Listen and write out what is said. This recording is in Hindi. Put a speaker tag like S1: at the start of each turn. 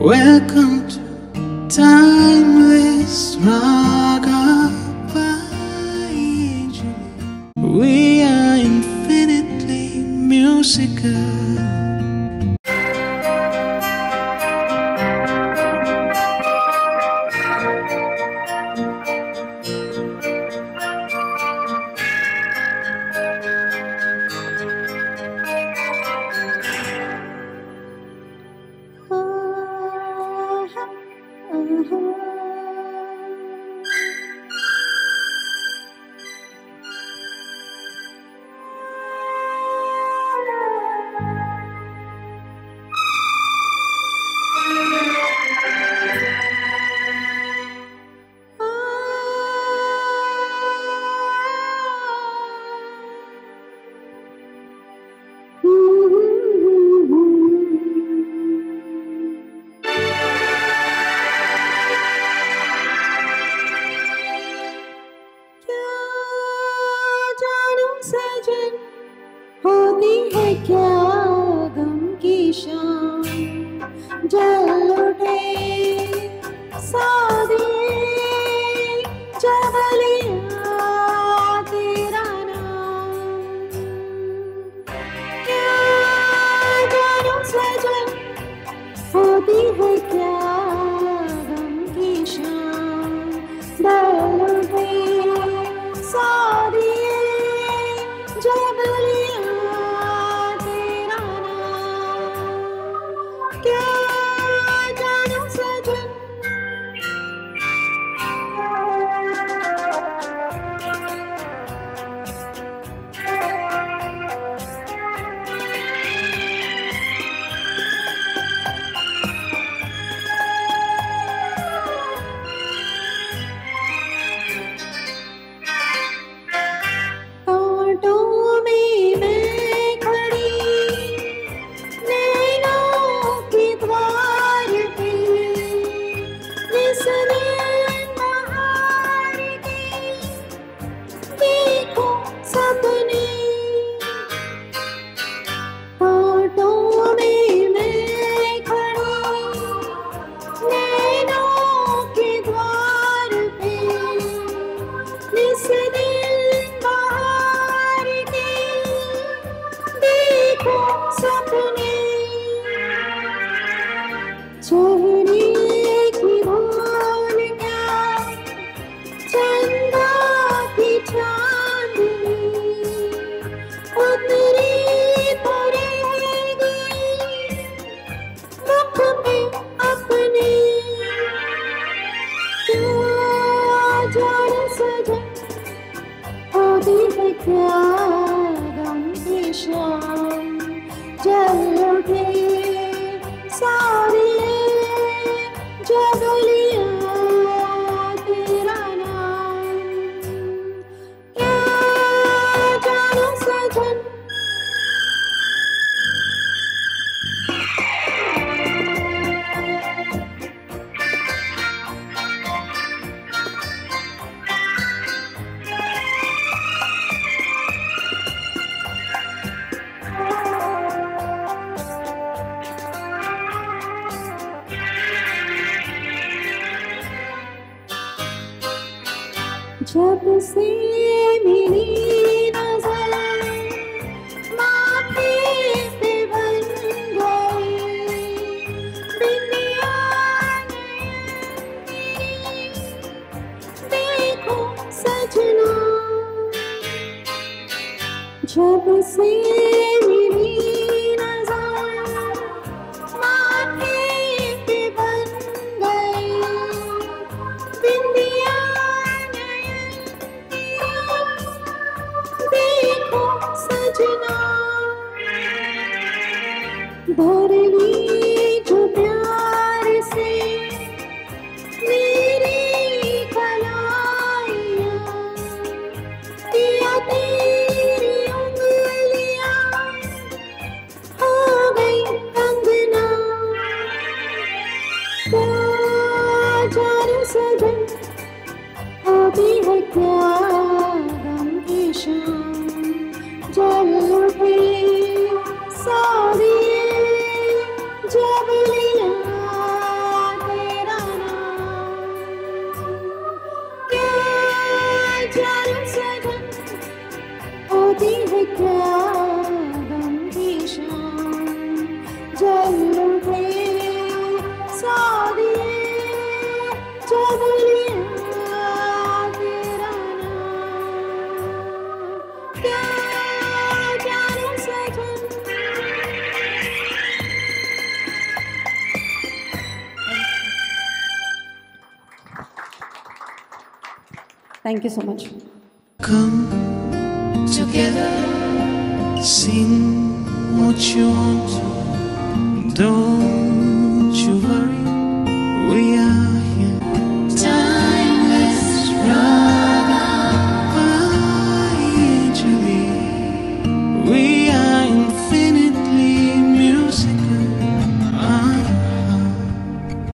S1: Welcome to Timeless Rockabye. We are infinitely musical.
S2: सजन होती है क्या गम की शाम, जल उठे सादे चवलिया तेरा नाम। क्या जानू सजन होती है क्या गम की शाम, जल उठे सादे क्या गम की शाम, जल उठे सारे जबलिया तेरा नाम। क्या जानू सजन जब से मिली नजर माथे पे बन गई दुनिया, देखो सजना। जब से मिली नजर माथे पे बन गई दुनिया, सजना भर ली जो प्यार से मेरी कलाइयाँ, किया तेरी उंगलियाँ हो गई कंगना। क्या जानू सजन होती है क्या गम की शाम, जल उठे सारे जबलिया
S3: Thank you so much.
S1: Come together, sing what you want to. Don't